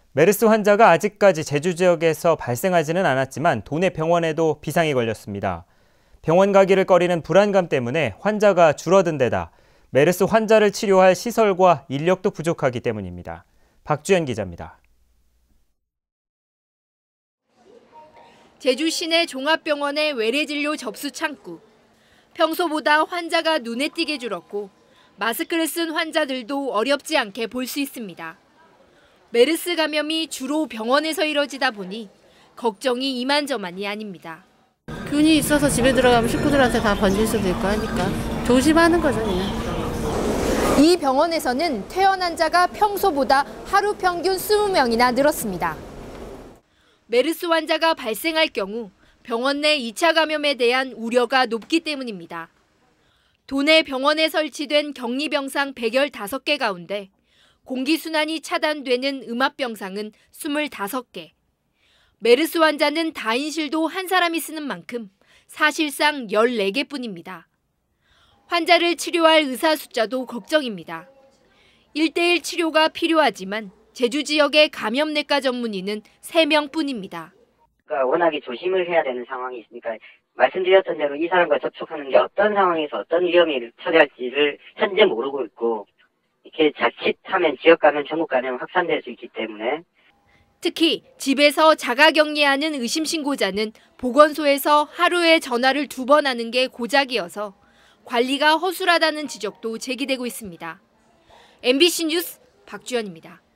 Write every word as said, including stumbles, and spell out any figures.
메르스 환자가 아직까지 제주 지역에서 발생하지는 않았지만 도내 병원에도 비상이 걸렸습니다. 병원 가기를 꺼리는 불안감 때문에 환자가 줄어든 데다 메르스 환자를 치료할 시설과 인력도 부족하기 때문입니다. 박주연 기자입니다. 제주 시내 종합병원의 외래진료 접수 창구. 평소보다 환자가 눈에 띄게 줄었고 마스크를 쓴 환자들도 어렵지 않게 볼 수 있습니다. 메르스 감염이 주로 병원에서 이뤄지다 보니 걱정이 이만저만이 아닙니다. 균이 있어서 집에 들어가면 식구들한테 다 번질 수도 있고 하니까 조심하는 거죠, 그냥. 이 병원에서는 퇴원 환자가 평소보다 하루 평균 이십 명이나 늘었습니다. 메르스 환자가 발생할 경우 병원 내 이 차 감염에 대한 우려가 높기 때문입니다. 도내 병원에 설치된 격리병상 백십오 개 가운데 공기순환이 차단되는 음압병상은 이십오 개. 메르스 환자는 다인실도 한 사람이 쓰는 만큼 사실상 열네 개뿐입니다. 환자를 치료할 의사 숫자도 걱정입니다. 일 대일 치료가 필요하지만 제주 지역의 감염내과 전문의는 세 명뿐입니다. 그러니까 워낙에 조심을 해야 되는 상황이 있으니까 말씀드렸던 대로 이 사람과 접촉하는 게 어떤 상황에서 어떤 위험이 처리할지를 현재 모르고 있고 이렇게 자칫하면 지역 감염, 전국 감염 확산될 수 있기 때문에 특히 집에서 자가격리하는 의심 신고자는 보건소에서 하루에 전화를 두 번 하는 게 고작이어서 관리가 허술하다는 지적도 제기되고 있습니다. 엠비씨 뉴스 박주연입니다.